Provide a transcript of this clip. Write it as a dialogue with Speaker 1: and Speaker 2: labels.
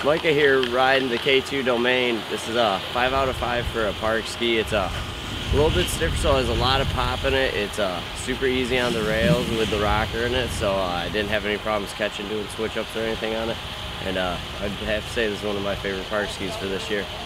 Speaker 1: Micah here riding the K2 Domain. This is a 5 out of 5 for a park ski. It's a little bit stiffer, so there's a lot of pop in it. It's super easy on the rails with the rocker in it, so I didn't have any problems catching, doing switch ups or anything on it. And I'd have to say this is one of my favorite park skis for this year.